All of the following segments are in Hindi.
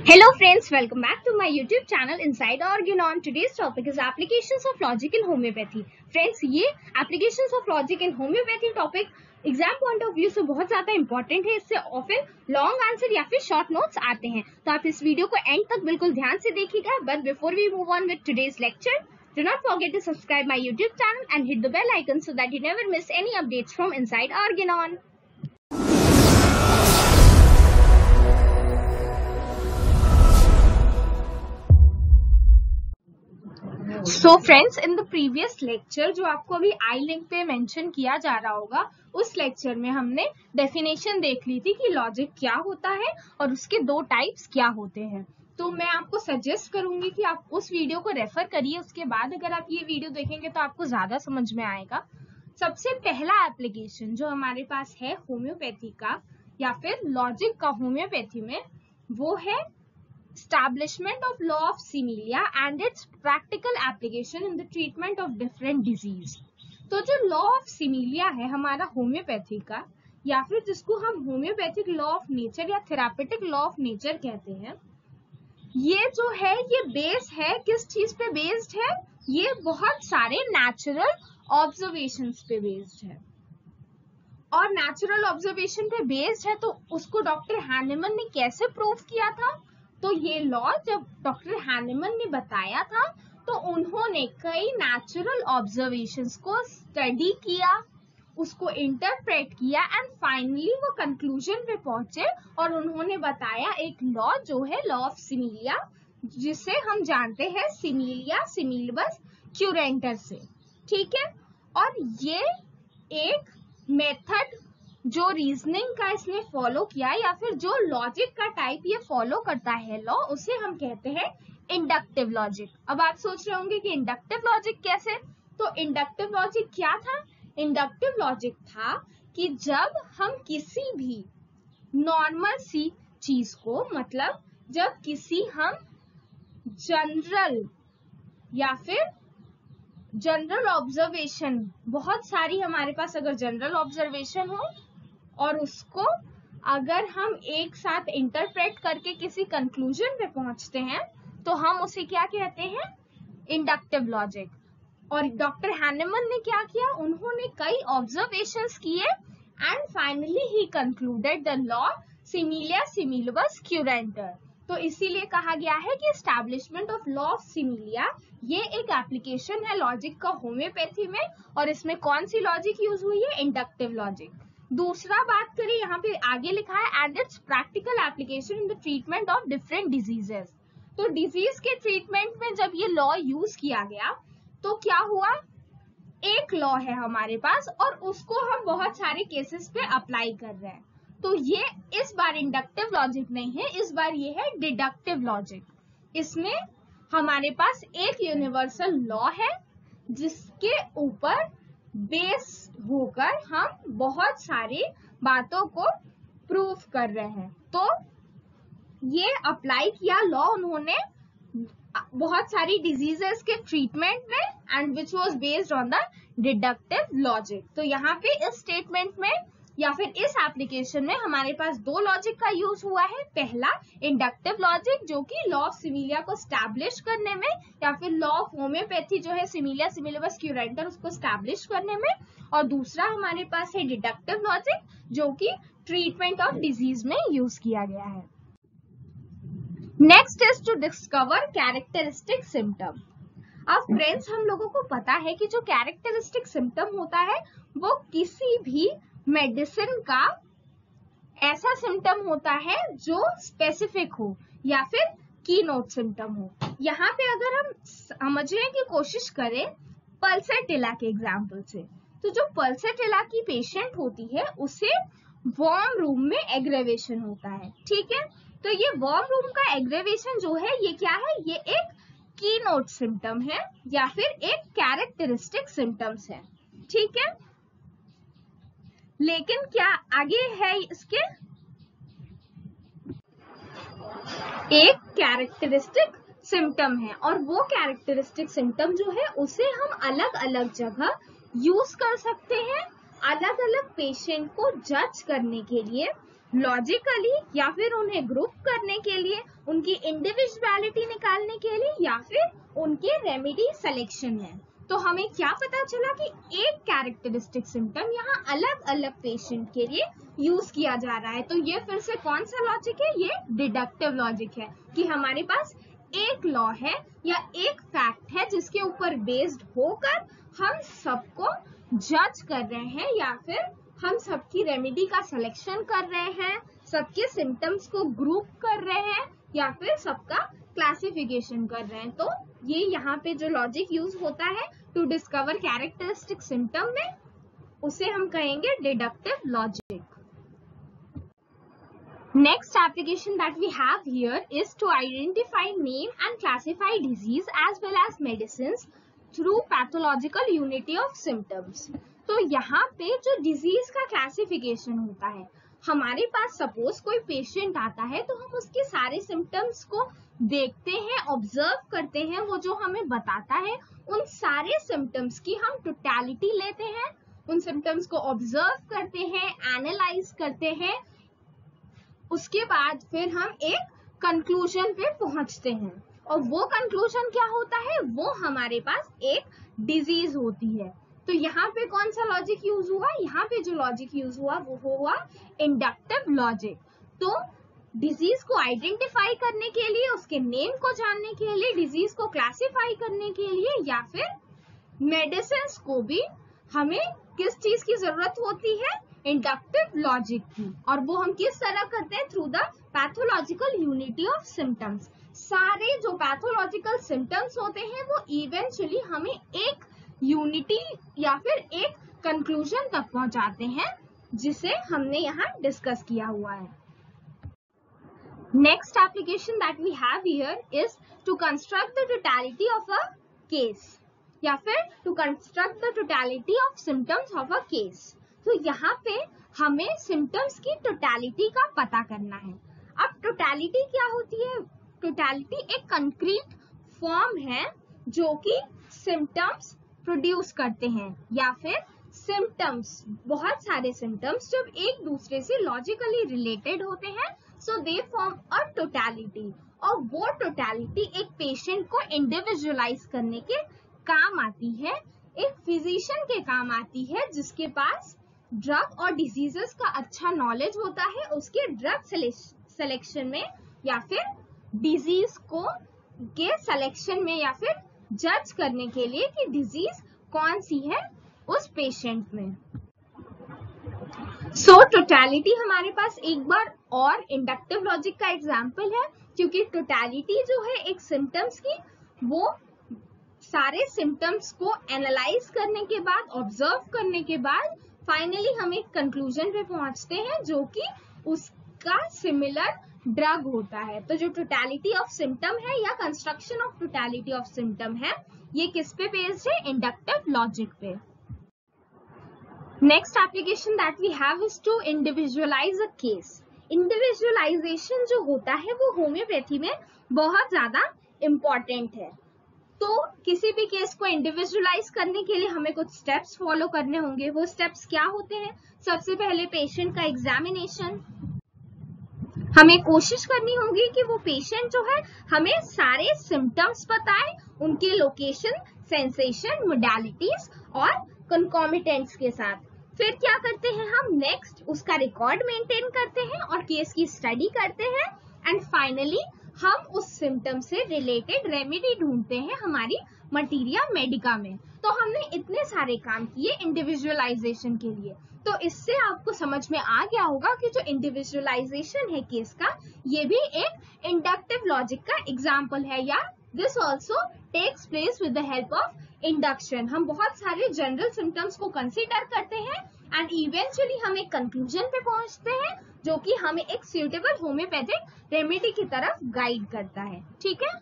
Hello friends, welcome back to my YouTube channel Inside Organon. Today's topic is applications of logic in homeopathy. Friends, ये applications of logic in homeopathy topic exam point of view से बहुत ज्यादा इंपॉर्टेंट है। इससे ऑफन लॉन्ग आंसर या फिर शॉर्ट नोट्स आते हैं, तो आप इस वीडियो को एंड तक बिल्कुल ध्यान से देखिएगा। But before we move on with today's lecture, do not forget to subscribe my YouTube channel and hit the bell icon so that you never miss any updates from Inside Organon. So friends, in the previous lecture जो आपको अभी आई लिंक पे मेंशन किया जा रहा होगा, उस लेक्चर में हमने डेफिनेशन देख ली थी कि लॉजिक क्या होता है और उसके दो टाइप्स क्या होते हैं। तो मैं आपको सजेस्ट करूंगी कि आप उस वीडियो को रेफर करिए, उसके बाद अगर आप ये वीडियो देखेंगे तो आपको ज्यादा समझ में आएगा। सबसे पहला एप्लीकेशन जो हमारे पास है होम्योपैथी का या फिर लॉजिक का होम्योपैथी में, वो है establishment of law of similia and its practical application in the treatment of different disease। तो जो law of similia है हमारा होम्योपैथी का, या फिर जिसको हम होम्योपैथिक लॉ ऑफ नेचर या थेरापेटिक लॉ ऑफ नेचर कहते हैं, ये जो है ये बेस है किस चीज पे बेस्ड है? ये बहुत सारे नेचुरल ऑब्जर्वेशंस पे बेस्ड है। और नेचुरल ऑब्जर्वेशन पे बेस्ड है तो उसको डॉक्टर हैनिमन ने कैसे प्रूव किया था? तो ये लॉ जब डॉक्टर हैनिमन ने बताया था तो उन्होंने कई नेचुरल ऑब्जर्वेशंस को स्टडी किया, उसको इंटरप्रेट किया एंड फाइनली वो कंक्लूजन पे पहुंचे और उन्होंने बताया एक लॉ जो है लॉ ऑफ सिमिलिया, जिसे हम जानते हैं सिमिलिया सिमिलिबस क्यूरेंटर से। ठीक है, और ये एक मेथड जो रीजनिंग का इसने फॉलो किया या फिर जो लॉजिक का टाइप ये फॉलो करता है लॉ, उसे हम कहते हैं इंडक्टिव लॉजिक। अब आप सोच रहे होंगे कि इंडक्टिव लॉजिक कैसे? तो इंडक्टिव लॉजिक क्या था? इंडक्टिव लॉजिक था कि जब हम किसी भी नॉर्मल सी चीज को, मतलब जब किसी हम जनरल या फिर जनरल ऑब्जर्वेशन, बहुत सारी हमारे पास अगर जनरल ऑब्जर्वेशन हो और उसको अगर हम एक साथ इंटरप्रेट करके किसी कंक्लूजन पे पहुंचते हैं तो हम उसे क्या कहते हैं? Inductive logic. और डॉक्टर हैनिमन ने क्या किया? उन्होंने कई ऑब्जर्वेशंस किए and finally he concluded the law सिमिलिया सिमिलिबस क्यूरेंटर। तो इसीलिए कहा गया है कि एस्टैब्लिशमेंट ऑफ लॉ ऑफ सिमिलिया ये एक एप्लीकेशन है लॉजिक का होम्योपैथी में, और इसमें कौन सी लॉजिक यूज हुई है? Inductive logic. दूसरा बात करें, यहाँ पे आगे लिखा है and its practical application in the treatment of different diseases. तो डिजीज के ट्रीटमेंट में जब ये लॉ यूज किया गया तो क्या हुआ? एक लॉ है हमारे पास और उसको हम बहुत सारे केसेस पे अप्लाई कर रहे हैं। तो ये इस बार इंडक्टिव लॉजिक नहीं है, इस बार ये है डिडक्टिव लॉजिक। इसमें हमारे पास एक यूनिवर्सल लॉ है जिसके ऊपर बेस होकर हम बहुत सारी बातों को प्रूव कर रहे हैं। तो ये अप्लाई किया लॉ उन्होंने बहुत सारी डिजीजेस के ट्रीटमेंट में and which was based on the deductive logic. तो यहाँ पे इस स्टेटमेंट में या फिर इस एप्लीकेशन में हमारे पास दो लॉजिक का यूज हुआ है। पहला इंडक्टिव लॉजिक जो कि लॉ ऑफ सिमिलिया को स्टैब्लिश करने में, या फिर लॉ ऑफ होम्योपैथी जो है सिमिलिया सिमिलिबस क्यूरेंटर उसको स्टैब्लिश करने में, और दूसरा हमारे पास है डिडक्टिव लॉजिक जो कि ट्रीटमेंट ऑफ डिजीज में यूज किया गया है। Next is to discover characteristic symptom. अब फ्रेंड्स, हम लोगों को पता है कि जो कैरेक्टरिस्टिक सिम्टम होता है वो किसी भी मेडिसिन का ऐसा सिम्टम होता है जो स्पेसिफिक हो या फिर की नोट सिम्टम हो। यहाँ पे अगर हम समझने की कोशिश करें पल्सेटिला के एग्जाम्पल से, तो जो पल्सेटिला की पेशेंट होती है उसे वार्म रूम में एग्रेवेशन होता है। ठीक है, तो ये वार्म रूम का एग्रेवेशन जो है ये क्या है? ये एक की नोट सिम्टम है या फिर एक कैरेक्टरिस्टिक सिम्टम्स है। ठीक है, लेकिन क्या आगे है इसके एक कैरेक्टरिस्टिक सिम्टम है, और वो कैरेक्टरिस्टिक सिम्टम जो है उसे हम अलग अलग जगह यूज कर सकते हैं अलग अलग पेशेंट को जज करने के लिए लॉजिकली या फिर उन्हें ग्रुप करने के लिए, उनकी इंडिविजुअलिटी निकालने के लिए, या फिर उनके रेमेडी सिलेक्शन में। तो हमें क्या पता चला कि एक कैरेक्टरिस्टिक सिम्टम यहाँ अलग अलग पेशेंट के लिए यूज किया जा रहा है। तो ये फिर से कौन सा लॉजिक है? ये डिडक्टिव लॉजिक है कि हमारे पास एक लॉ है या एक फैक्ट है जिसके ऊपर बेस्ड होकर हम सबको जज कर रहे हैं या फिर हम सबकी रेमेडी का सिलेक्शन कर रहे हैं, सबके सिम्टम्स को ग्रुप कर रहे हैं या फिर सबका क्लासिफिकेशन कर रहे हैं। तो ये यहाँ पे जो लॉजिक यूज होता है टू डिस्कवर कैरेक्टरिस्टिक सिम्टम में, उसे हम कहेंगे deductive logic. Next application that we have here is to identify, name and classify disease as well as medicines through pathological unity of symptoms। तो यहाँ पे जो डिजीज का क्लासिफिकेशन होता है, हमारे पास सपोज कोई पेशेंट आता है तो हम उसके सारे सिम्टम्स को देखते हैं, ऑब्जर्व करते हैं, वो जो हमें बताता है उन सारे सिम्टम्स की हम टोटलिटी लेते हैं, उन सिम्टम्स को ऑब्जर्व करते हैं, एनालाइज करते हैं, उसके बाद फिर हम एक कंक्लूजन पे पहुंचते हैं और वो कंक्लूजन क्या होता है? वो हमारे पास एक डिजीज होती है। तो यहाँ पे कौन सा लॉजिक यूज हुआ? यहाँ पे जो लॉजिक यूज हुआ वो हुआ इंडक्टिव लॉजिक। तो डिजीज को आइडेंटिफाई करने के लिए, उसके नेम को जानने के लिए, डिजीज को क्लासिफाई करने के लिए या फिर मेडिसिन को भी हमें किस चीज की जरूरत होती है? इंडक्टिव लॉजिक की। और वो हम किस तरह करते हैं? Through the pathological unity of symptoms. सारे जो पैथोलॉजिकल सिम्टम्स होते हैं वो इवेंचुअली हमें एक यूनिटी या फिर एक कंक्लूजन तक पहुंचाते हैं, जिसे हमने यहाँ डिस्कस किया हुआ है। Next application that we have here is to construct the totality of a case या फिर to construct the totality of symptoms of a case. तो यहाँ पे हमें सिम्टम्स की टोटलिटी का पता करना है। अब टोटलिटी क्या होती है? टोटलिटी एक कंक्रीट फॉर्म है जो कि सिम्टम्स प्रोड्यूस करते हैं या फिर सिम्टम्स, बहुत सारे सिम्टम्स जब एक दूसरे से लॉजिकली रिलेटेड होते हैं, सो दे फॉर्म अ टोटलिटी। और वो टोटलिटी एक पेशेंट को इंडिविजुअलाइज करने के काम आती है, एक फिजिशियन के काम आती है जिसके पास ड्रग और डिजीजेस का अच्छा नॉलेज होता है, उसके ड्रग सिलेक्शन में या फिर डिजीज को के सिलेक्शन में या फिर जज करने के लिए कि डिजीज कौन सी है उस पेशेंट में। सो टोटलिटी हमारे पास एक बार और इंडक्टिव लॉजिक का एग्जाम्पल है, क्योंकि टोटलिटी जो है एक सिम्टम्स की, वो सारे सिम्टम्स को एनालाइज करने के बाद, ऑब्जर्व करने के बाद फाइनली हम एक कंक्लूजन पे पहुंचते हैं जो कि उसका सिमिलर ड्रग होता है। तो जो टोटलिटी ऑफ सिम्टम है या construction of totality of symptom है, ये किस पे बेस्ड है? इंडक्टिव लॉजिक पे। Next application that we have is to individualise a case. Individualisation जो होता है वो होम्योपैथी में बहुत ज्यादा इम्पोर्टेंट है। तो किसी भी केस को इंडिविजुअलाइज करने के लिए हमें कुछ स्टेप्स फॉलो करने होंगे। वो स्टेप्स क्या होते हैं? सबसे पहले पेशेंट का एग्जामिनेशन। हमें कोशिश करनी होगी कि वो पेशेंट जो है हमें सारे सिम्टम्स बताए, उनके लोकेशन, सेंसेशन, मोडालिटीज और कंकॉमिटेंट्स के साथ। फिर क्या करते हैं हम? नेक्स्ट उसका रिकॉर्ड मेंटेन करते हैं और केस की स्टडी करते हैं एंड फाइनली हम उस सिम्टम से रिलेटेड रेमेडी ढूंढते हैं हमारी मटीरिया मेडिका में। तो हमने इतने सारे काम किए इंडिविजुअलाइजेशन के लिए। तो इससे आपको समझ में आ गया होगा कि जो इंडिविजुअलाइजेशन है केस का, ये भी एक इंडक्टिव लॉजिक का एग्जाम्पल है, या this also takes place with the help of induction. हम बहुत सारे जनरल सिम्टम्स को कंसिडर करते हैं एंड इवेंचुअली हम एक कंक्लूजन पे पहुंचते हैं जो कि हमें एक सुटेबल होम्योपैथिक रेमेडी की तरफ गाइड करता है। ठीक है,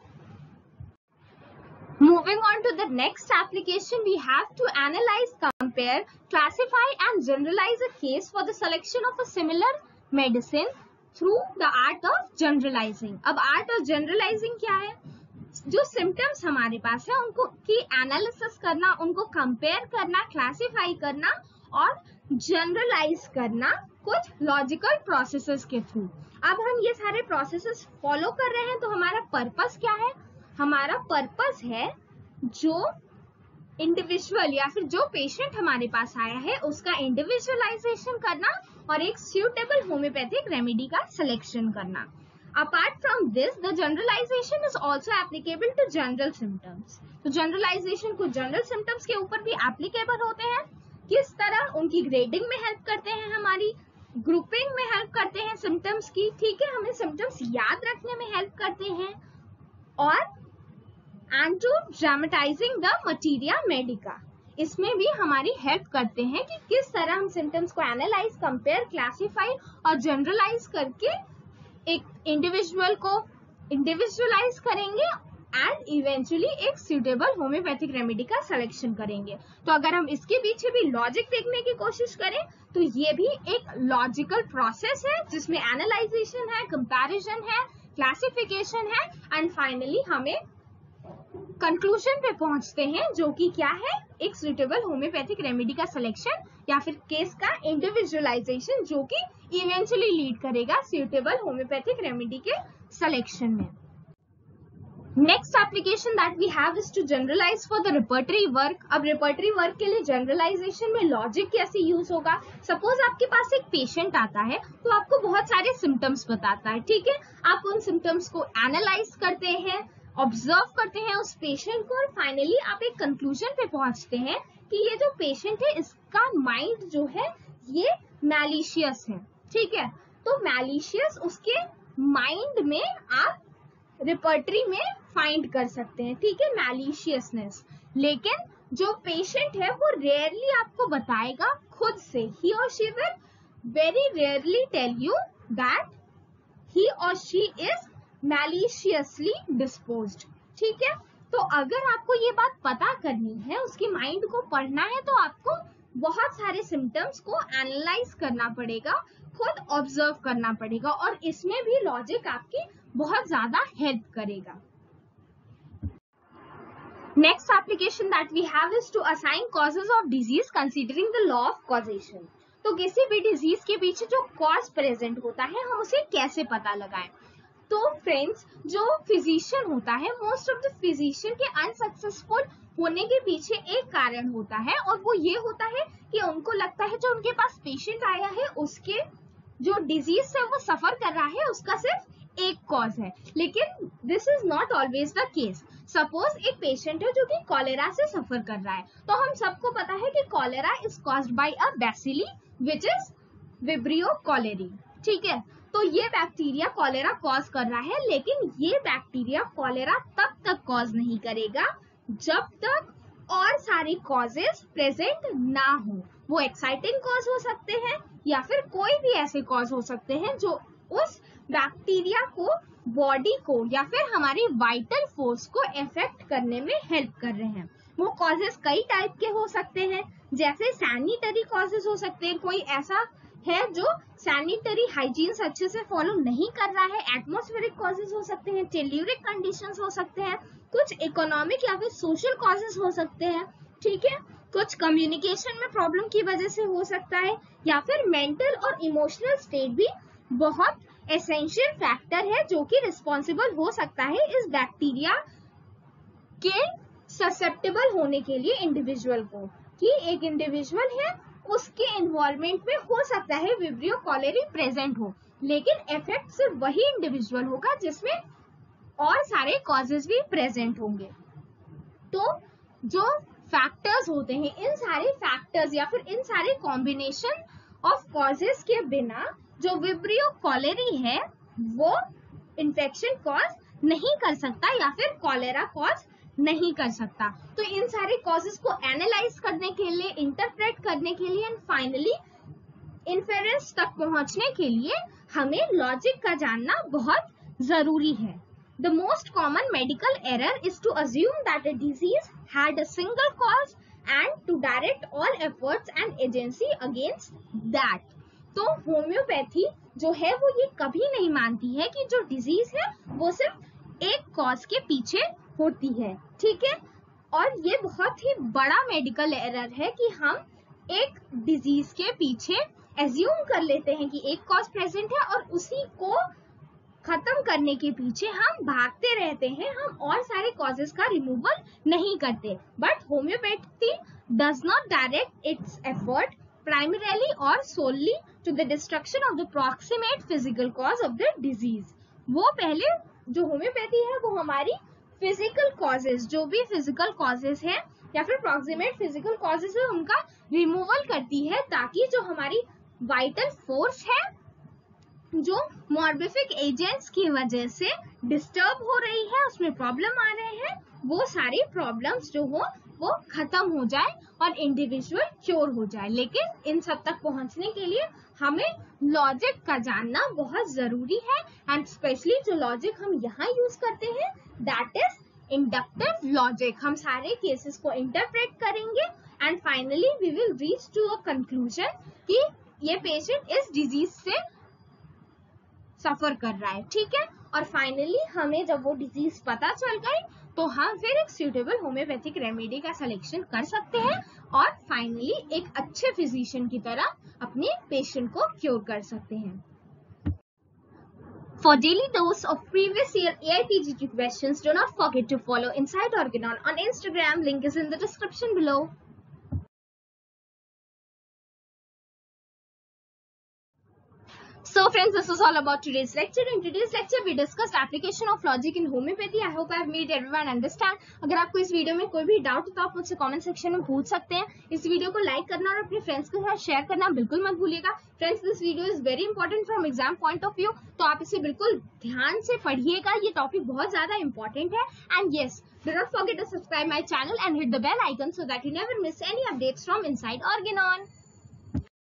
moving on to the next application, we have to analyse, compare, classify and generalise a case for the selection of a similar medicine through the art of generalising. अब आर्ट ऑफ जनरलाइजिंग क्या है? जो सिम्टम्स हमारे पास है उनको की एनालिसिस करना, उनको कंपेयर करना, क्लासिफाई करना और जनरलाइज करना कुछ लॉजिकल प्रोसेसेस के थ्रू। अब हम ये सारे प्रोसेसेस फॉलो कर रहे हैं, तो हमारा पर्पस क्या है? हमारा पर्पस है जो इंडिविजुअल या फिर जो पेशेंट हमारे पास आया है उसका इंडिविजुअलाइजेशन करना और एक सूटेबल होम्योपैथिक रेमेडी का सिलेक्शन करना। Apart from this, the generalization is also applicable to general symptoms. तो generalization कुछ general symptoms के ऊपर भी applicable होते हैं। किस तरह? उनकी grading में help करते हैं, हमारी grouping में help करते हैं symptoms की, ठीक है, हमें symptoms याद रखने में help करते हैं, और and to dramatizing the materia medica, इसमें भी हमारी हेल्प करते हैं कि किस तरह हम सिम्टम्स को एनालाइज, कंपेयर, क्लासीफाई और जनरलाइज करके एक इंडिविजुअल को इंडिविजुअलाइज करेंगे एंड इवेंचुअली एक सूटेबल होम्योपैथिक रेमेडी का सिलेक्शन करेंगे। तो अगर हम इसके पीछे भी लॉजिक देखने की कोशिश करें तो ये भी एक लॉजिकल प्रोसेस है जिसमें एनालाइजेशन है, कंपैरिजन है, क्लासिफिकेशन है एंड फाइनली हमें कंक्लूजन पे पहुंचते हैं जो कि क्या है? एक सूटेबल होम्योपैथिक रेमेडी का सिलेक्शन या फिर केस का इंडिविजुअलाइजेशन जो कि इवेंचुअली लीड करेगा सूटेबल होम्योपैथिक रेमेडी के सिलेक्शन में। Next application that we have is to generalise for the repertory work. अब रिपर्टरी वर्क के लिए जनरलाइजेशन में लॉजिक कैसे यूज होगा? सपोज आपके पास एक पेशेंट आता है तो आपको बहुत सारे सिम्टम्स बताता है, ठीक है, आप उन सिम्टम्स को एनालाइज करते हैं, ऑब्जर्व करते हैं उस पेशेंट को और फाइनली आप एक कंक्लूजन पे पहुंचते हैं कि ये जो पेशेंट है इसका माइंड जो है ये मैलिशियस है, ठीक है। तो मैलिशियस उसके माइंड में आप रिपर्टरी में फाइंड कर सकते हैं, ठीक है, मैलिशियसनेस। लेकिन जो पेशेंट है वो रेयरली आपको बताएगा खुद से, he or she will very rarely tell you that he or she is मैलिशियसली disposed, ठीक है। तो अगर आपको ये बात पता करनी है, उसकी माइंड को पढ़ना है, तो आपको बहुत सारे सिम्टम्स को एनालाइज करना पड़ेगा, खुद ऑब्जर्व करना पड़ेगा और इसमें भी लॉजिक आपकी बहुत ज्यादा हेल्प करेगा। Next application that we have is to assign causes of disease considering the law of causation. तो किसी भी डिजीज के पीछे जो कॉज प्रेजेंट होता है हम उसे कैसे पता लगाएं? तो फ्रेंड्स, जो फिजिशियन होता है, मोस्ट ऑफ द फिजिशियन के अनसक्सेसफुल होने के पीछे एक कारण होता है और वो ये होता है कि उनको लगता है जो उनके पास पेशेंट आया है उसके जो डिजीज से वो सफर कर रहा है उसका सिर्फ एक कॉज है, लेकिन this is not always the case. Suppose एक पेशेंट है जो कि कॉलेरा से सफर कर रहा है, तो हम सबको पता है कि cholera is caused by a bacilli which is विब्रियो कॉलेरी, ठीक है। तो ये बैक्टीरिया कॉलेरा कॉज कर रहा है, लेकिन ये बैक्टीरिया कॉलेरा तब तक कॉज नहीं करेगा जब तक और सारे कॉजेस प्रेजेंट ना हो। वो एक्साइटिंग कॉज हो सकते हैं या फिर कोई भी ऐसे कॉज हो सकते हैं जो उस बैक्टीरिया को, बॉडी को या फिर हमारी वाइटल फोर्स को इफेक्ट करने में हेल्प कर रहे हैं। वो कॉजेस कई टाइप के हो सकते हैं, जैसे सैनिटरी कॉजेस हो सकते हैं, कोई ऐसा है जो सैनिटरी हाइजीन्स अच्छे से फॉलो नहीं कर रहा है, एटमॉस्फेरिक कॉजेस हो सकते हैं, टेल्यूरिक कंडीशंस हो सकते हैं, कुछ इकोनॉमिक या फिर सोशल कॉजेस हो सकते हैं, ठीक है, कुछ कम्युनिकेशन में प्रॉब्लम की वजह से हो सकता है, या फिर मेंटल और इमोशनल स्टेट भी बहुत एसेंशियल फैक्टर है जो कि रिस्पॉन्सिबल हो सकता है इस बैक्टीरिया के ससेप्टेबल होने के लिए इंडिविजुअल को, कि एक इंडिविजुअल है उसके इन्वॉल्वमेंट में हो सकता है विब्रियो कॉलेरी प्रेजेंट हो, लेकिन इफेक्ट सिर्फ वही इंडिविजुअल होगा जिसमें और सारे कॉजेज भी प्रेजेंट होंगे। तो जो फैक्टर्स होते हैं, इन सारे फैक्टर्स या फिर इन सारे कॉम्बिनेशन ऑफ कॉजेज के बिना जो विब्रियो कॉलेरी है वो इन्फेक्शन कॉज नहीं कर सकता या फिर कॉलेरा कॉज नहीं कर सकता। तो इन सारे कॉजेस को एनालाइज करने के लिए, इंटरप्रेट करने के लिए एंड फाइनली इन्फेरेंस तक पहुंचने के लिए हमें लॉजिक का जानना बहुत जरूरी है। The most common medical error is to assume that a disease had a single cause and to direct all efforts and agency against that. तो होम्योपैथी जो है वो ये कभी नहीं मानती है कि जो डिजीज है वो सिर्फ एक कॉज के पीछे होती है, ठीक है। और ये बहुत ही बड़ा मेडिकल एरर है कि हम एक डिजीज के पीछे एज्यूम कर लेते हैं कि एक कॉज प्रेजेंट है और उसी को खत्म करने के पीछे हम भागते रहते हैं, हम और सारे कॉजेस का रिमूवल नहीं करते। But homeopathy does not direct its effort primarily or solely to the destruction of the proximate physical cause of the disease। वो पहले जो होम्योपैथी है वो हमारी फिजिकल कॉजेज, जो भी फिजिकल कॉजेज है या फिर प्रॉक्सिमेट फिजिकल कॉजेज है, उनका रिमूवल करती है, ताकि जो हमारी वाइटल फोर्स है जो मॉर्बिफिक एजेंट्स की वजह से डिस्टर्ब हो रही है, उसमें प्रॉब्लम आ रहे हैं, वो सारी प्रॉब्लम्स जो हो वो खत्म हो जाए और इंडिविजुअल क्योर हो जाए। लेकिन इन सब तक पहुंचने के लिए हमें लॉजिक का जानना बहुत जरूरी है, एंड स्पेशली जो लॉजिक हम यहाँ यूज करते हैं दैट इज इंडक्टिव लॉजिक। हम सारे केसेस को इंटरप्रेट करेंगे and finally we will reach to a conclusion कि ये पेशेंट इस डिजीज से सफर कर रहा है, ठीक है। और फाइनली हमें जब वो डिजीज पता चल गई तो हम फिर एक सूटेबल होम्योपैथिक रेमेडी का सिलेक्शन कर सकते हैं और फाइनली एक अच्छे फिजिशियन की तरह अपने पेशेंट को क्योर कर सकते हैं। For daily dose of previous year AIPGT questions, do not forget to follow Inside Organon on Instagram. Link is in the description below. So friends, this was all about today's lecture. In today's lecture, we discussed application of logic in homeopathy. I hope I have made everyone understand. अगर आपको इस वीडियो में कोई भी डाउट हो तो आप मुझसे कमेंट सेक्शन में पूछ सकते हैं। इस वीडियो को लाइक करना और अपने फ्रेंड्स के साथ शेयर करना बिल्कुल मत भूलिएगा। Friends, this video is very important from exam point of view, तो आप इसे बिल्कुल ध्यान से पढ़िएगा। ये टॉपिक बहुत ज्यादा इंपॉर्टेंट है। And yes, do not forget to subscribe my channel and hit the bell icon so that you never miss any updates from Inside Organon.